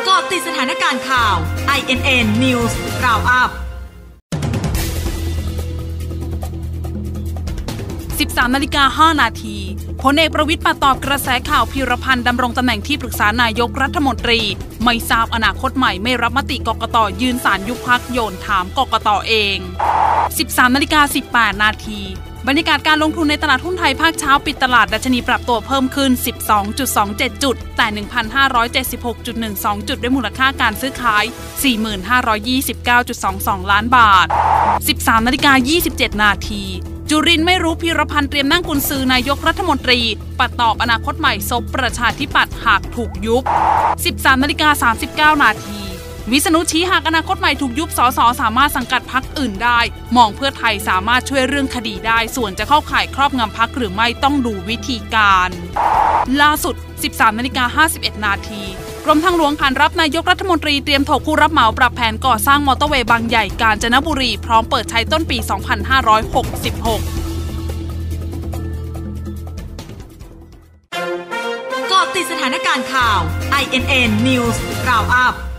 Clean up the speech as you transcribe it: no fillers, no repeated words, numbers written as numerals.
าะติดสถานการณ์ข่าว INN News Roundup 13:05 น.พลเอกประวิตรตอบกระแสข่าวพีรพันธ์ดำรงตำแหน่งที่ปรึกษานายกรัฐมนตรีไม่ทราบอนาคตใหม่ไม่รับมติกกต.ยืนศาลยุบพรรคโยนถามกกต.เอง 13:18 น.บรรยากาศการลงทุนในตลาดหุ้นไทยภาคเช้าปิดตลาดดัชนีปรับตัวเพิ่มขึ้น 12.27 จุดแต่ 1,576.12 จุดด้วยมูลค่าการซื้อขาย 4529.22 ล้านบาท 13:27 น.จุรินทร์ไม่รู้พีรพันธ์เตรียมนั่งกุญซือนายกรัฐมนตรีปัดตอบอนาคตใหม่ซบประชาธิปัตย์หากถูกยุบ 13:39 น.วิษณุชี้หากอนาคตใหม่ถูกยุบสสสามารถสังกัดพรรคอื่นได้มองเพื่อไทยสามารถช่วยเรื่องคดีได้ส่วนจะเข้าข่ายครอบงำพรรคหรือไม่ต้องดูวิธีการล่าสุด 13:51 น.กรมทางหลวงขานรับนายกรัฐมนตรีเตรียมถกผู้รับเหมาปรับแผนก่อสร้างมอเตอร์เวย์บางใหญ่กาญจนบุรีพร้อมเปิดใช้ต้นปี 2566 เกาะติดสถานการณ์ข่าว INN News Roundup